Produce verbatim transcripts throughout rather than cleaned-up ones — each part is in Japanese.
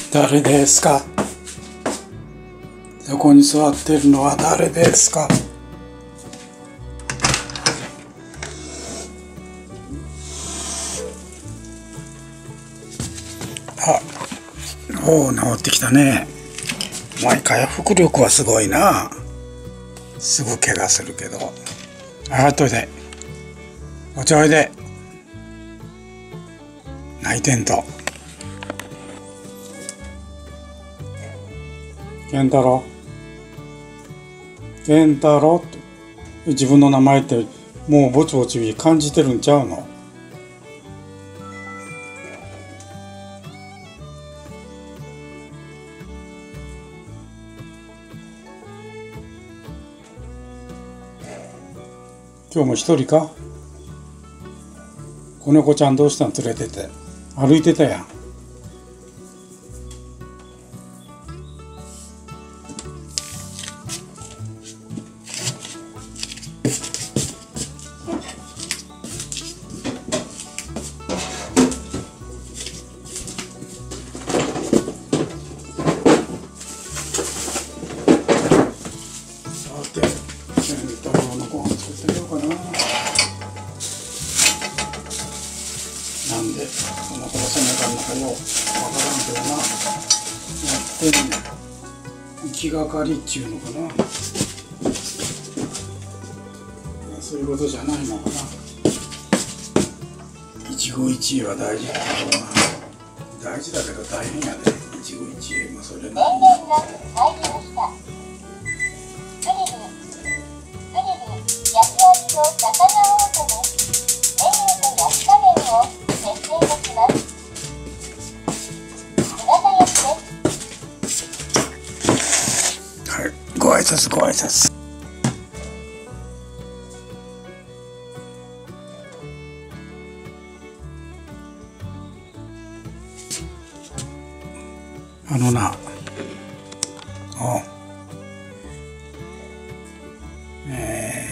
誰ですか？そこに座ってるのは誰ですか？あ、おお、治ってきたね。毎回回復力はすごいな。すぐ怪我するけど。上がっといて。お茶おいで。泣いてんと。健太郎。健太郎って自分の名前ってもうぼちぼち感じてるんちゃうの？今日も一人か？子猫ちゃんどうしたん？連れてて歩いてたやん。さて、健太郎のご飯作ってみようかな。なんでこんなことせなあかんのかようわからんけどな。やってんねん。行きがかりっちゅうのかな。そういうことじゃないのかな。一期一会は大事だけどな。大事だけど大変やで。一期一会もそれなりに。電源が入りました。グリル、グリル、焼き味を魚を求め、メニューと焼き加減を設定できます。姿焼きです。はい、ご挨拶ご挨拶。あのな、おう、え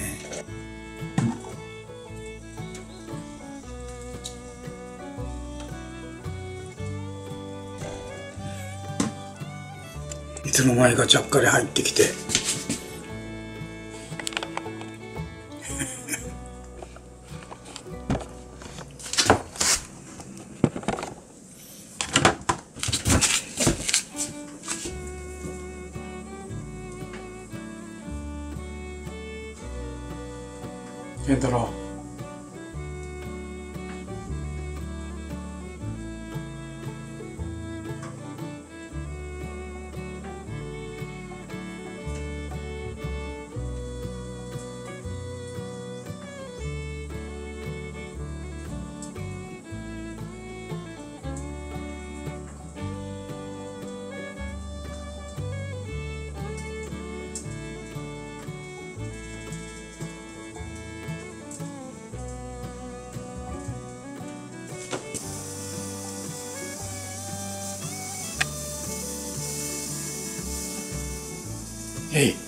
ー、いつの間にかちゃっかり入ってきて健太郎、えい。